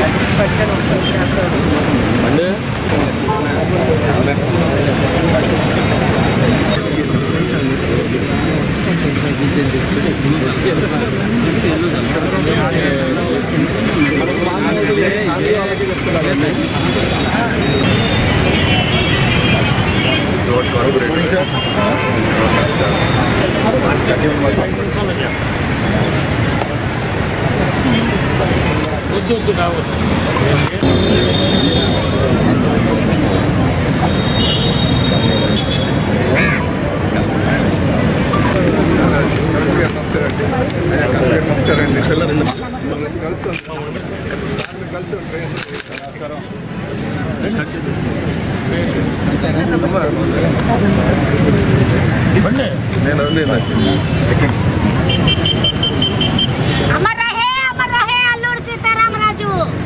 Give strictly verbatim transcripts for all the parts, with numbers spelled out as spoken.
अमर रहे अमर रहे अल्लूरी सीताराम राजू।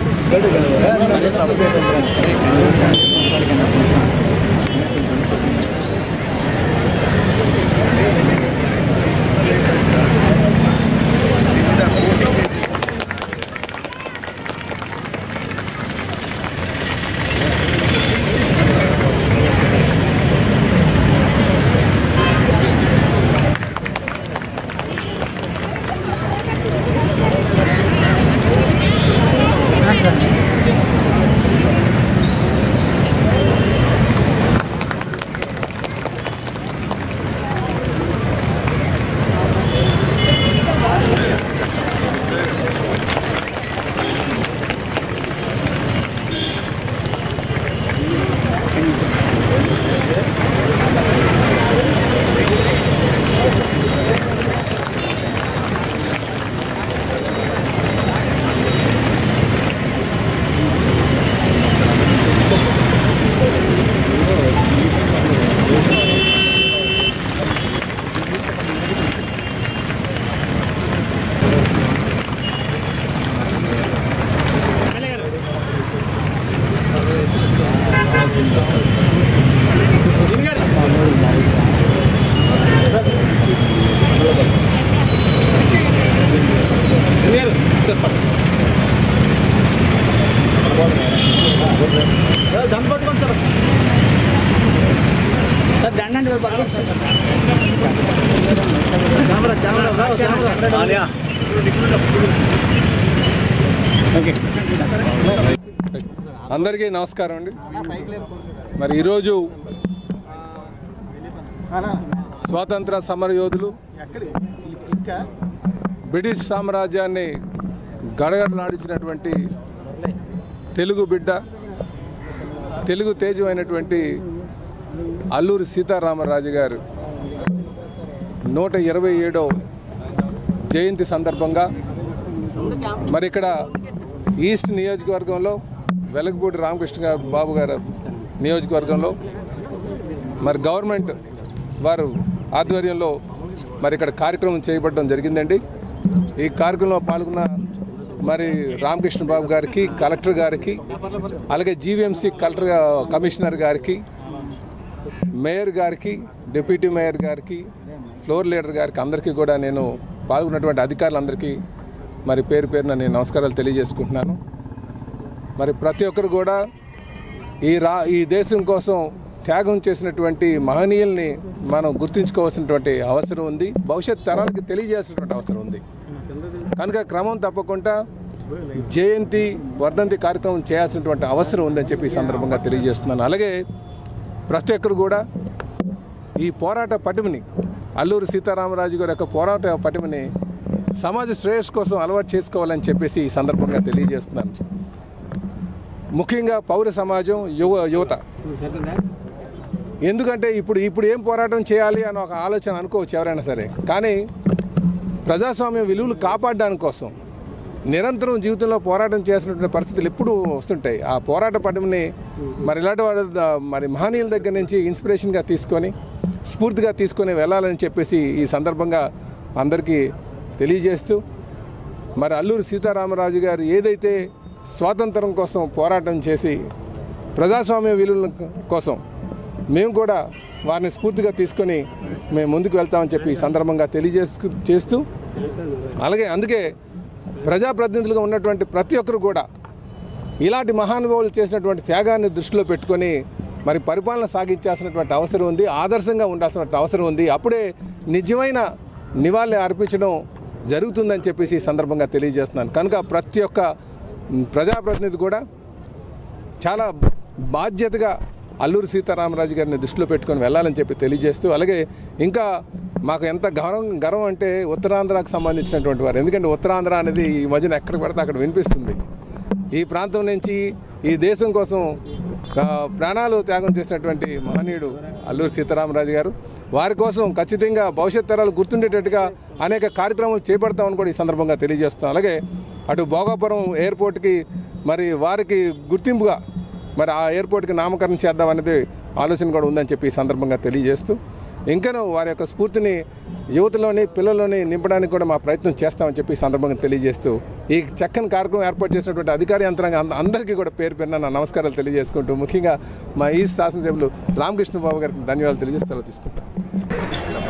అందరికీ నమస్కారం అండి. మరి ఈరోజు స్వాతంత్ర సమరయోధులు బ్రిటిష్ సామ్రాజ్యాన్ని గడగడలాడించినటువంటి తెలుగు బిడ్డ, తెలుగు తేజమైనటువంటి అల్లూరి సీతారామరాజు గారు నూట ఇరవై ఏడో జయంతి సందర్భంగా మరి ఇక్కడ ఈస్ట్ నియోజకవర్గంలో వెలగపూడి రామకృష్ణ గారు బాబు గారు నియోజకవర్గంలో మరి గవర్నమెంట్ వారు ఆధ్వర్యంలో మరి ఇక్కడ కార్యక్రమం చేపట్టడం జరిగిందండి. ఈ కార్యక్రమంలో పాల్గొన్న మరి రామకృష్ణ బాబు గారికి, కలెక్టర్ గారికి, అలాగే జీవీఎంసీ కలెక్టర్ కమిషనర్ గారికి, మేయర్ గారికి, డిప్యూటీ మేయర్ గారికి, ఫ్లోర్ లీడర్ గారికి అందరికీ కూడా నేను పాల్గొన్నటువంటి అధికారులందరికీ మరి పేరు పేరున నేను నమస్కారాలు తెలియజేసుకుంటున్నాను. మరి ప్రతి ఒక్కరు కూడా ఈ రా ఈ దేశం కోసం త్యాగం చేసినటువంటి మహనీయుల్ని మనం గుర్తుంచుకోవాల్సినటువంటి అవసరం ఉంది, భవిష్యత్ తరాలకి తెలియజేయాల్సినటువంటి అవసరం ఉంది. కనుక క్రమం తప్పకుండా జయంతి వర్ధంతి కార్యక్రమం చేయాల్సినటువంటి అవసరం ఉందని చెప్పి ఈ సందర్భంగా తెలియజేస్తున్నాను. అలాగే ప్రతి ఒక్కరు కూడా ఈ పోరాట పటిమని, అల్లూరి సీతారామరాజు గారి యొక్క పోరాట పటిమని సమాజ శ్రేయస్సు కోసం అలవాటు చేసుకోవాలని చెప్పేసి ఈ సందర్భంగా తెలియజేస్తున్నాను. ముఖ్యంగా పౌర సమాజం, యువ యువత ఎందుకంటే ఇప్పుడు ఇప్పుడు ఏం పోరాటం చేయాలి అని ఒక ఆలోచన అనుకోవచ్చు ఎవరైనా సరే, కానీ ప్రజాస్వామ్య విలువలు కాపాడడానికి కోసం నిరంతరం జీవితంలో పోరాటం చేసినటువంటి పరిస్థితులు ఎప్పుడూ వస్తుంటాయి. ఆ పోరాట పటిమని మరి ఇలాంటి వాడు మరి మహనీయుల దగ్గర నుంచి ఇన్స్పిరేషన్గా తీసుకొని స్ఫూర్తిగా తీసుకొని వెళ్ళాలని చెప్పేసి ఈ సందర్భంగా అందరికీ తెలియజేస్తూ, మరి అల్లూరి సీతారామరాజు గారు ఏదైతే స్వాతంత్రం కోసం పోరాటం చేసి ప్రజాస్వామ్య విలువల కోసం మేము కూడా వారిని స్ఫూర్తిగా తీసుకొని మేము ముందుకు వెళ్తామని చెప్పి ఈ సందర్భంగా తెలియజేసు చేస్తూ అలాగే అందుకే ప్రజాప్రతినిధులుగా ఉన్నటువంటి ప్రతి ఒక్కరు కూడా ఇలాంటి మహానుభావులు చేసినటువంటి త్యాగాన్ని దృష్టిలో పెట్టుకొని మరి పరిపాలన సాగించాల్సినటువంటి అవసరం ఉంది, ఆదర్శంగా ఉండాల్సిన అవసరం ఉంది. అప్పుడే నిజమైన నివాళి అర్పించడం జరుగుతుందని చెప్పేసి ఈ సందర్భంగా తెలియజేస్తున్నాను. కనుక ప్రతి ఒక్క ప్రజాప్రతినిధి కూడా చాలా బాధ్యతగా అల్లూరి సీతారామరాజు గారిని దృష్టిలో పెట్టుకొని వెళ్ళాలని చెప్పి తెలియజేస్తూ, అలాగే ఇంకా మాకు ఎంత గౌరవం గర్వం అంటే ఉత్తరాంధ్రకు సంబంధించినటువంటి వారు, ఎందుకంటే ఉత్తరాంధ్ర అనేది ఈ మధ్యన ఎక్కడ పడితే అక్కడ వినిపిస్తుంది. ఈ ప్రాంతం నుంచి ఈ దేశం కోసం ప్రాణాలు త్యాగం చేసినటువంటి మహనీయుడు అల్లూరి సీతారామరాజు గారు. వారి కోసం ఖచ్చితంగా భవిష్యత్ తరాలు గుర్తుండేటట్టుగా అనేక కార్యక్రమాలు చేపడతామని కూడా ఈ సందర్భంగా తెలియజేస్తున్నాం. అలాగే అటు భోగాపురం ఎయిర్పోర్ట్కి మరి వారికి గుర్తింపుగా మరి ఆ ఎయిర్పోర్ట్కి నామకరణం చేద్దామనేది ఆలోచన కూడా ఉందని చెప్పి ఈ సందర్భంగా తెలియజేస్తూ, ఇంకనూ వారి యొక్క స్ఫూర్తిని యువతలోని పిల్లల్లోని నింపడానికి కూడా మా ప్రయత్నం చేస్తామని చెప్పి ఈ సందర్భంగా తెలియజేస్తూ, ఈ చక్కని కార్యక్రమం ఏర్పాటు చేసినటువంటి అధికారి యంత్రాంగం అందరికీ కూడా పేరు పేరున నా నమస్కారాలు తెలియజేసుకుంటూ, ముఖ్యంగా మా ఈ శాసనసభ్యులు రామకృష్ణ బాబు గారికి ధన్యవాదాలు తెలియజేస్తూ తీసుకుంటాం.